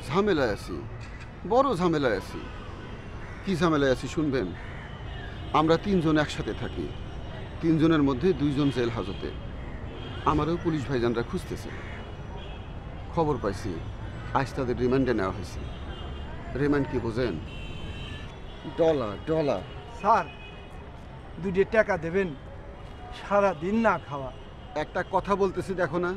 ঝামেলায় আছি, বড় ঝামেলায় আছি। কি ঝামেলায় আছি শুনবেন? আমরা তিনজন একসাথে থাকি, তিনজনের মধ্যে দুইজন জেল হাজতে। আমারও পুলিশ ভাইজানরা খুঁজতেছে। খবর পাইছি আজ তাদের রিমান্ডে নেওয়া হয়েছে। রিমান্ড কি বোঝেন? Dollar dollar. স্যার 2 টাকা দেবেন, সারা দিন না খাওয়া। একটা কথা বলতেছি দেখো না।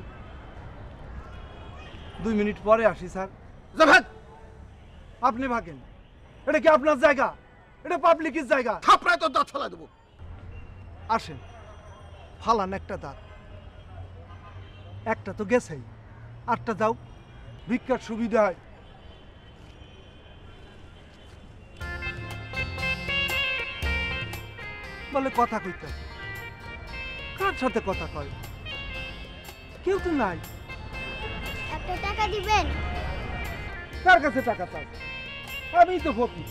2 মিনিট পরে আসি স্যার। জাভেদ, আপনি ভাগেন, এটা কি আপনার জায়গা? এটা পাবলিকের জায়গা। থাপড়ায় তো দাঁত ফেলা দেবো। আসেন, ফালান একটা দাঁত। একটা তো গেছেই, আটটা দাও, ভিক্ষার সুবিধা হয়। বলে কথা কইতে, কার সাথে কথা কয়? কেউ তো নাই। একটা টাকা দিবেন? কার কাছে টাকা চাই? আমি তো ফকির।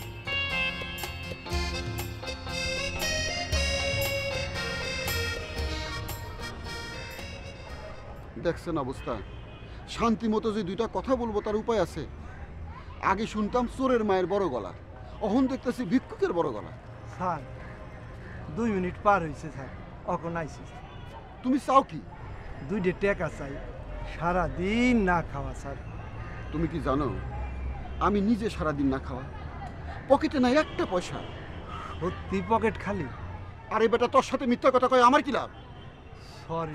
দেখছেন অবস্থা? শান্তি মতো যে দুইটা কথা বলবো তার উপায় আছে? আগে শুনতাম চোরের মায়ের বড় গলা, অহন দেখতেছি ভিক্ষুকের বড় গলা। স্যার 2 মিনিট পার হয়েছে স্যার, অখন আইসি। তুমি চাও কি? 2 টাকা চাই, সারা দিন না খাওয়া স্যার। তুমি কি জানো আমি নিজে সারাদিন না খাওয়া, পকেটে নাই একটা পয়সা। সত্যি পকেট খালি? আরে বেটা, তোর সাথে মিথ্যা কথা কয় আমার কি লাভ? সরি।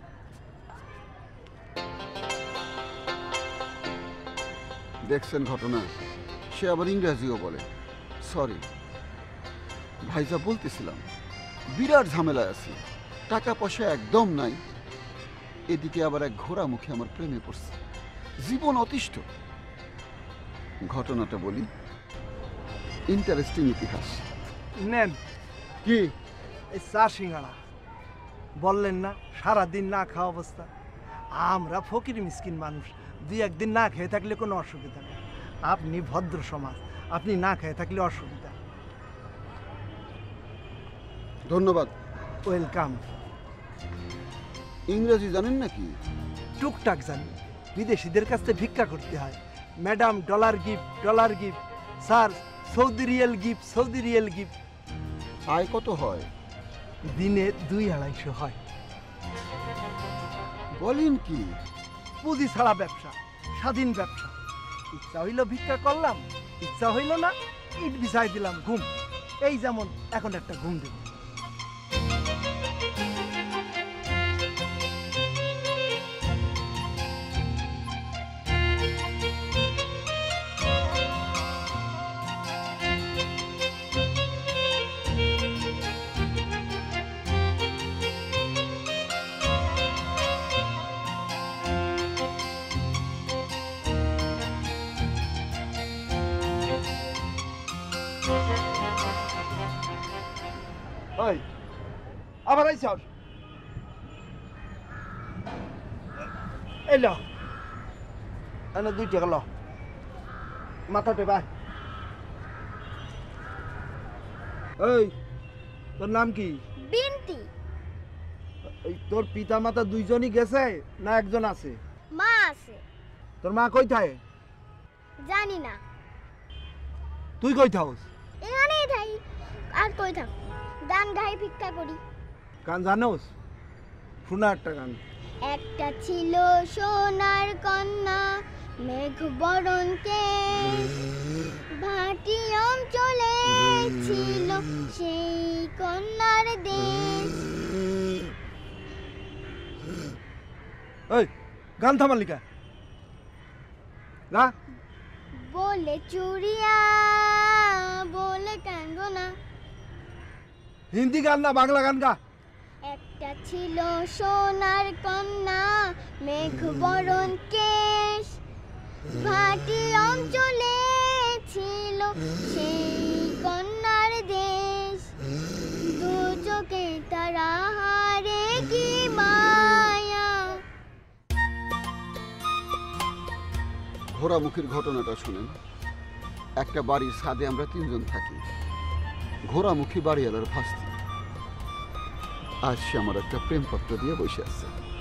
দেখছেন ঘটনা? সে আবার ইংরেজিও বলে। সরি ভাইজা, বলতেছিলাম বিরাট ঝামেলায় আছি, টাকা পয়সা একদম নাই। এদিকে আবার এক ঘোড়া মুখে আমার প্রেমে পড়ছে, জীবন অতিষ্ঠ। ঘটনাটা বলি, ইন্টারেস্টিং ইতিহাস। নেন। কি? এই চা সিঙ্গাড়া। বললেন না সারা দিন না খাওয়া অবস্থা। আমরা ফকির মিসকিন মানুষ, 2-1 দিন না খেয়ে থাকলে কোনো অসুবিধা নেই। আপনি ভদ্র সমাজ, আপনি না খেয়ে থাকলে অসুবিধা। ধন্যবাদ। ওয়েলকাম। ইংরেজি জানেন নাকি? টুকটাক জানি, বিদেশিদের কাছ থেকে ভিক্ষা করতে হয়। Madam dollar gift, dollar gift. Sir Saudi রিয়েল গিফট, সৌদি রিয়েল গিফট। আয় কত হয়? দিনে 200-250 হয়। বলেন কি? পুঁজি ছাড়া ব্যবসা, স্বাধীন ব্যবসা। ইচ্ছা হইল ভিক্ষা করলাম, ইচ্ছা হইল না ইট বিছাই দিলাম, ঘুম। এই যেমন এখন একটা ঘুম দেব। ওই আবার আইছ? এই ল, এনে 2 টাকা ল, মাথাতে ভাই। এই তোর নাম কি? বিনতি। এই তোর পিতা মাতা দুইজনই গেছে না একজন আছে? মা আছে। তোর মা কই থাকে? জানি না। তুই কই থাকস? এখানেই থাই, আর কই থাক? গান গাই ভিক্ষা করি। গান জানোস? শোনা একটা গান। একটা ছিল সোনার কন্যা, মেঘ বরণ কেশ, ভাটি অঞ্চলে ছিল সেই কন্যার দেশ। এই গান থামালিকা না? বলে চুরিয়া, বলে কাঙ্গনা। হিন্দি গান না বাংলা গান গা। একটা ছিল সোনার কন্যা, মেঘ বরণ কেশ, ভাটি অঞ্চলে ছিল সেই কন্যার দেশ। দু চোখে তারা হারে কি মায়া। ঘোড়ামুখীর ঘটনাটা শুনেন। একটা বাড়ির ছাদে আমরা 3 জন থাকি। ঘোড়ামুখী বাড়িওয়ালার ভাস্তি। আজ সে আমার একটা প্রেমপত্র দিয়ে বসে আছে।